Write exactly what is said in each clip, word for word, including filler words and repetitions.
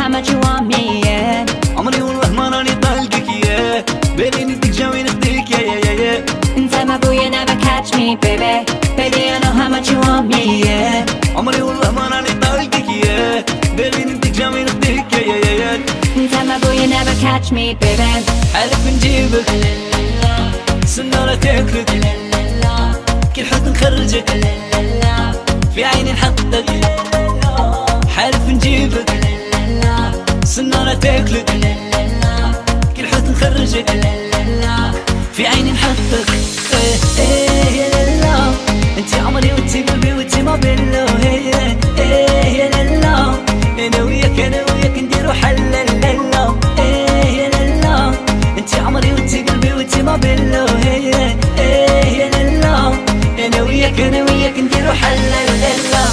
how much you want me, yeah. عمري والله ما راني طالقك يا بالي نديك جاوي نخديك يا يا يا يا انت ما بويا never catch me, baby. Baby, I know how much you want me, yeah. عمري والله ما راني طالقك يا بالي نديك جاوي نخديك يا يا يا يا انت ما بويا never catch me, baby. حالف نجيبك سنارة تاكلك كل حد نخرجك في عيني نحطك حالف نجيبك سنارة تاكلك كل حد نخرجك في عيني نحطك ايه ايه يا لالا انتي عمري وانتي قلبي وانتي ما بيننا ايه ايه يا لالا انا وياك انا وياك نديرو حل لالا ايه يا لالا انتي عمري وانتي قلبي وانتي ما بيننا ايه ايه يا لالا انا وياك انا وياك نديرو حل لالا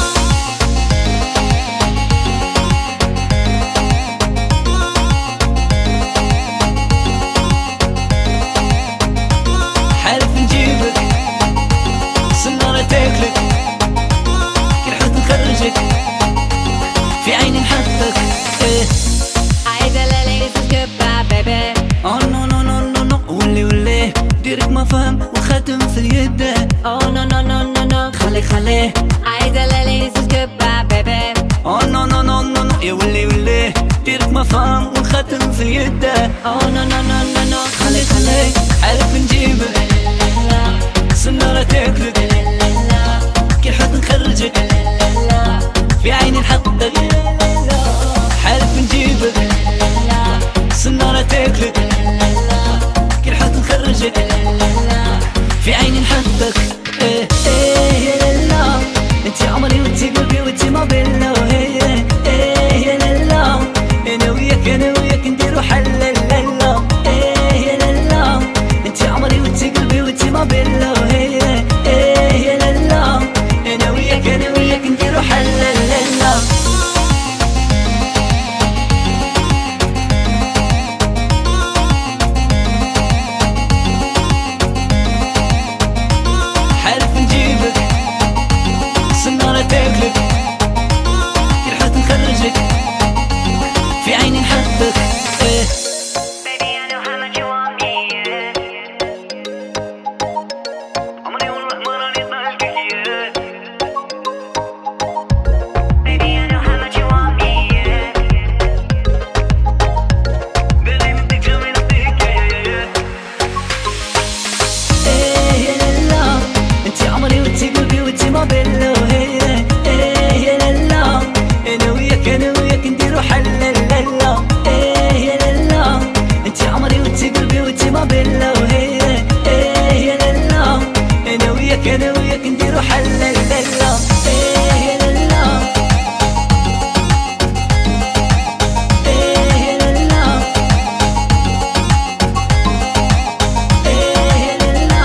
حالف نجيبك سنارة تاكلك كل حد نخرجك في عيني نحطك ايه عايزة ليلة goodbye, baby. اه نو نو نو نو نو ولي ولي ديرك ما فهم وخاتم في اليد Oh no no no no no. خليك خليه عايزة ليلة goodbye, baby. اه نو نو نو نو نو يا ولي ولي ديرك ما فهم والخاتم في اليد Oh no no no no no. خليك خليه عارف نجيبك سنارة تاكلك كل حد نخرجك في عيني نحطك حالف نجيبك سنارة تاكلك كل حد نخرجك في عيني نحطك ايه ايه يا لالا انتي عمري وانتي قلبي وانتي ما بيننا ايه ايه يا لالا انا وياك انا وياك نديرو حل لالا ايه يا لالا انتي عمري وانتي قلبي وانتي ما بيننا ايه ايه يا لالا انا وياك انا وياك نديرو حل لالا حالف نجيبك سنارة تاكلك كل حد نخرجك في عيني نحطك ايه Baby, I know how much you want me, yeah. عمري والله ما راني طالقك يا Baby, I know how much you want me, yeah. بالي نديك جاوي نخديك يا يا يا ايه يا لالا انتي عمري وانتي قلبي وانتي ما بيننا ايه ايه يا لالا انا وياك انا وياك نديرو حل لالا ايه يا لالا انتي عمري وانتي قلبي وانتي ما بيننا ايه ايه يا لالا انا وياك انا وياك نديرو حل لالا ايه يا لالا ايه يا لالا ايه يا لالا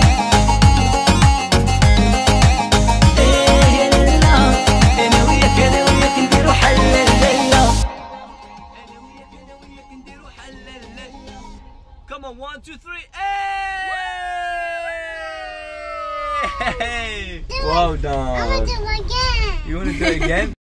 ايه يا لالا انا وياك انا وياك نديرو حل لالا انا وياك انا وياك نديرو حل لالا Come on, one, two, three, hey! Well done. I want to do it again. You want to do it again?